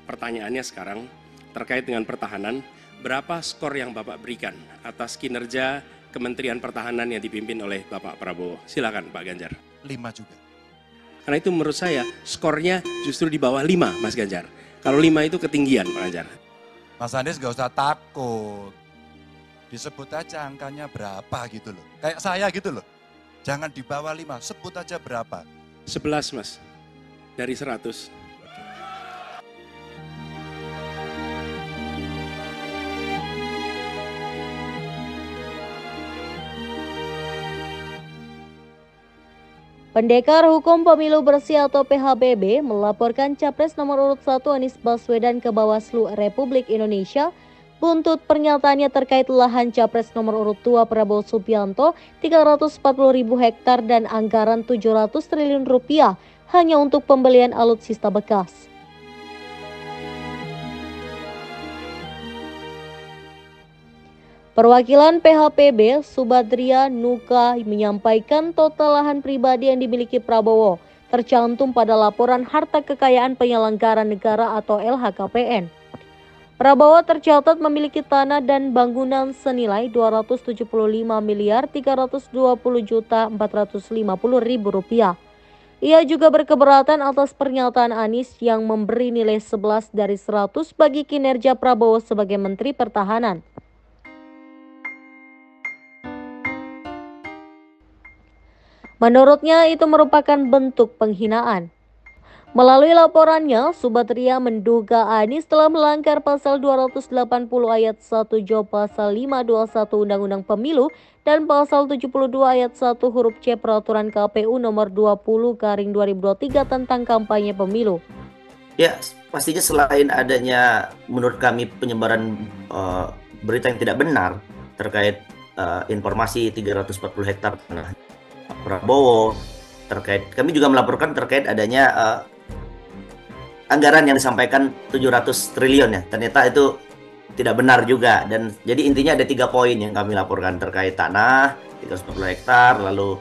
Pertanyaannya sekarang terkait dengan pertahanan, berapa skor yang Bapak berikan atas kinerja Kementerian Pertahanan yang dipimpin oleh Bapak Prabowo? Silakan Pak Ganjar. 5 juga. Karena itu menurut saya skornya justru di bawah 5 Mas Ganjar. Kalau 5 itu ketinggian Pak Ganjar. Mas Anies gak usah takut. Disebut aja angkanya berapa gitu loh. Kayak saya gitu loh. Jangan di bawah 5, sebut aja berapa. 11 Mas, dari 100. Pendekar Hukum Pemilu Bersih atau PHBB melaporkan Capres nomor urut 1 Anies Baswedan ke Bawaslu Republik Indonesia buntut pernyataannya terkait lahan Capres nomor urut 2 Prabowo Subianto 340.000 hektar dan anggaran 700 triliun rupiah hanya untuk pembelian alutsista bekas. Perwakilan PHPB Subadria Nuka menyampaikan total lahan pribadi yang dimiliki Prabowo tercantum pada laporan harta kekayaan penyelenggara negara atau LHKPN. Prabowo tercatat memiliki tanah dan bangunan senilai 275.320.450.000 rupiah. Ia juga berkeberatan atas pernyataan Anies yang memberi nilai 11 dari 100 bagi kinerja Prabowo sebagai Menteri Pertahanan. Menurutnya itu merupakan bentuk penghinaan. Melalui laporannya, Subadria menduga Anies telah melanggar pasal 280 ayat 1 J pasal 521 Undang-Undang Pemilu dan pasal 72 ayat 1 huruf C Peraturan KPU nomor 20/2023 tentang kampanye pemilu. Ya, pastinya selain adanya menurut kami penyebaran berita yang tidak benar terkait informasi 340 hektar tanah Prabowo, kami juga melaporkan terkait adanya anggaran yang disampaikan 700 triliun ya. Ternyata itu tidak benar juga, dan jadi intinya ada 3 poin yang kami laporkan terkait tanah 340 hektar, lalu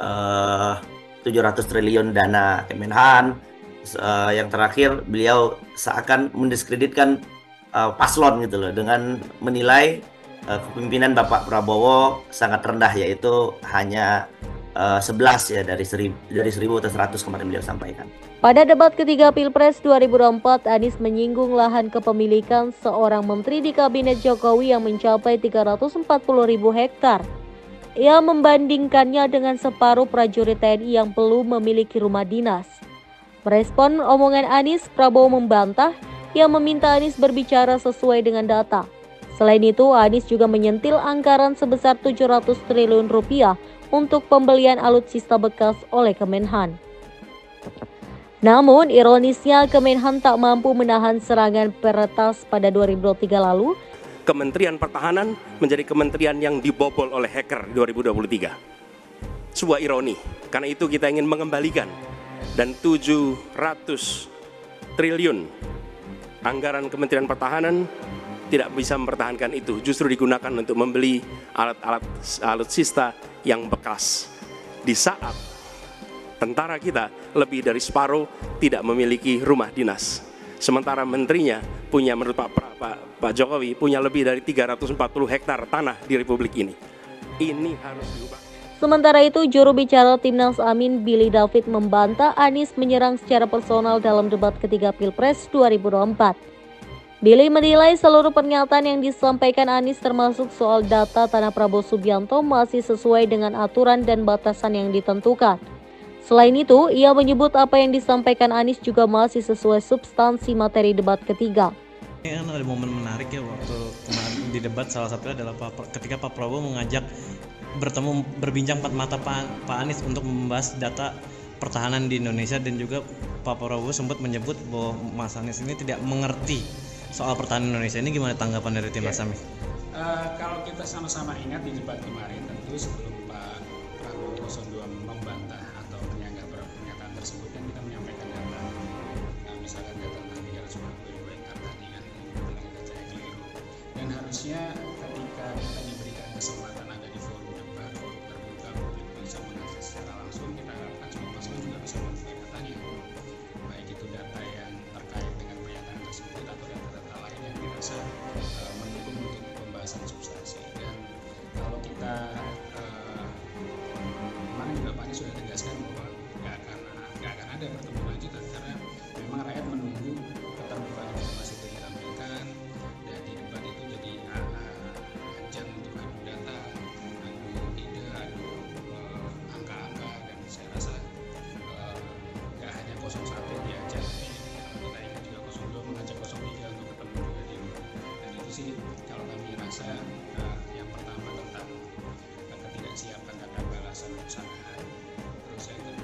700 triliun dana Kemenhan. Yang terakhir beliau seakan mendiskreditkan paslon gitu loh dengan menilai kepemimpinan Bapak Prabowo sangat rendah, yaitu hanya 11 ya dari 1.100 kemarin beliau sampaikan. Pada debat ketiga Pilpres 2024, Anies menyinggung lahan kepemilikan seorang menteri di Kabinet Jokowi yang mencapai 340.000 hektar. Ia membandingkannya dengan separuh prajurit TNI yang belum memiliki rumah dinas. Merespon omongan Anies, Prabowo membantah. Ia meminta Anies berbicara sesuai dengan data. Selain itu, Anies juga menyentil anggaran sebesar 700 triliun rupiah untuk pembelian alutsista bekas oleh Kemenhan. Namun, ironisnya Kemenhan tak mampu menahan serangan peretas pada 2023 lalu. Kementerian Pertahanan menjadi kementerian yang dibobol oleh hacker 2023. Sebuah ironi, karena itu kita ingin mengembalikan dan 700 triliun anggaran Kementerian Pertahanan tidak bisa mempertahankan itu, justru digunakan untuk membeli alat-alat alutsista yang bekas. Di saat tentara kita lebih dari separuh tidak memiliki rumah dinas. Sementara menterinya punya, menurut Pak Jokowi, punya lebih dari 340 hektar tanah di Republik ini. Ini harus diubah. Sementara itu, juru bicara Timnas Amin Billy David membantah Anies menyerang secara personal dalam debat ketiga Pilpres 2024. Billy menilai seluruh pernyataan yang disampaikan Anies termasuk soal data tanah Prabowo Subianto masih sesuai dengan aturan dan batasan yang ditentukan. Selain itu, ia menyebut apa yang disampaikan Anies juga masih sesuai substansi materi debat ketiga. Ini kan ada momen menarik ya waktu kemarin di debat, salah satunya adalah ketika Pak Prabowo mengajak berbincang empat mata Pak Anies untuk membahas data pertahanan di Indonesia, dan juga Pak Prabowo sempat menyebut bahwa Mas Anies ini tidak mengerti soal pertahanan Indonesia. Ini gimana tanggapan dari tim Mas Amin? Kalau kita sama-sama ingat di debat kemarin, tentu sebelum Pak Prabowo 02 membantah atau menyanggah pernyataan tersebut, kan kita menyampaikan data, misalkan data tentang 340.000 hektar tadi kan, kita cek keliru. Dan harusnya ketika kita diberikan kesempatan ada di forum debat terbuka, publik bisa mengakses secara langsung, kita harapkan semua paslon juga bisa membuka datanya, baik itu data yang terkait dengan pernyataan tersebut sih kalau kami rasa yang pertama tentang ketidaksiapan terhadap balasan perusahaan, terus yang kedua